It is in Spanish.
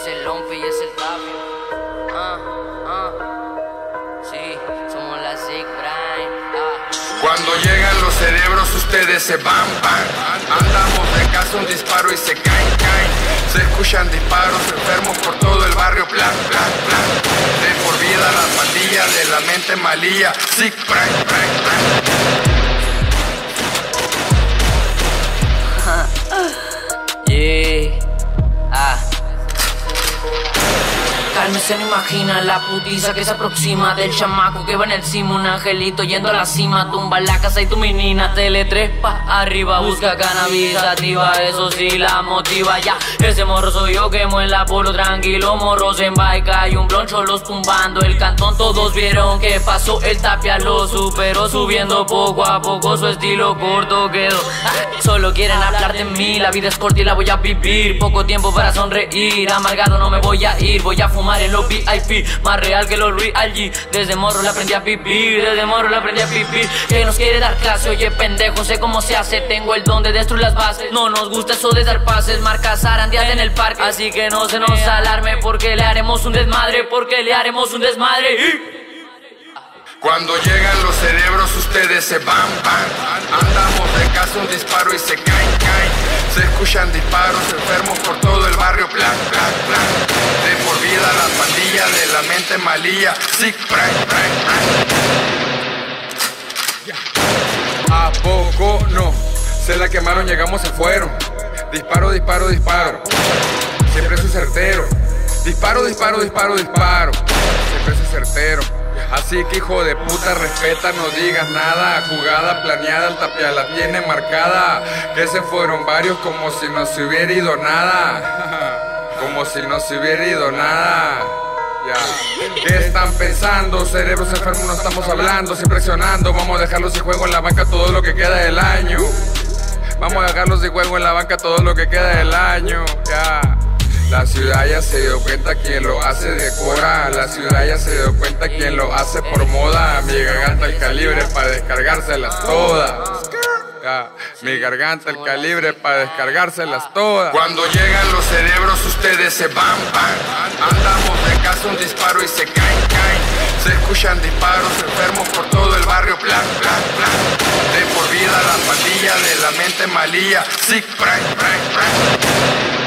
Es el Lompe y es el Tapio. Sí, somos la Sick Brain. Cuando llegan los cerebros ustedes se van. Andamos de casa, un disparo y se caen. Se escuchan disparos enfermos por todo el barrio. Plan. De por vida la pandilla de la mente malía. Sick Brain. Carmen se no imagina la putiza que se aproxima del chamaco que va en el cima. Un angelito yendo a la cima, tumba la casa y tu menina tele 3 pa' arriba. Busca cannabis activa, eso sí la motiva ya. Ese morro soy yo, quemo en la polo tranquilo. Morros en bike, hay un bloncho los tumbando el cantón. Todos vieron que pasó, el Tapia lo superó. Subiendo poco a poco, su estilo corto quedó. Solo quieren hablar de mí, la vida es corta y la voy a vivir. Poco tiempo para sonreír, amargado no me voy a ir. Voy a fumar en los VIP, más real que los Real G. Desde morro le aprendí a vivir, Que nos quiere dar clase, oye pendejo, sé cómo se hace. Tengo el don de destruir las bases. No nos gusta eso de dar pases, marcas zarandeadas en el parque. Así que no se nos alarme, porque le haremos un desmadre. Cuando llegan los cerebros ustedes se van. Andamos de casa, un disparo y se caen. Se escuchan disparos enfermos por todo el barrio. Plan. De por vida la pandilla de la mente malía. Sick Brain. ¿A poco no? Se la quemaron, llegamos, se fueron. Disparo. Siempre soy certero. Disparo. Siempre soy certero. Así que hijo de puta, respeta, no digas nada. Jugada planeada, el Tapia la tiene marcada. Que se fueron varios como si no se hubiera ido nada. Ya. ¿Qué están pensando? Cerebros enfermos no estamos hablando. Sin presionando, vamos a dejarlos y juego en la banca todo lo que queda del año. Ya. La ciudad ya se dio cuenta quién lo hace de cora. La ciudad ya se dio cuenta quién lo hace por moda. Mi garganta el calibre para descargárselas todas. Mi garganta el calibre para descargárselas todas. Cuando llegan los cerebros ustedes se van. Andamos de casa, un disparo y se caen. Se escuchan disparos enfermos por todo el barrio. Plan. De por vida la pandilla de la mente malía. Sick Brain.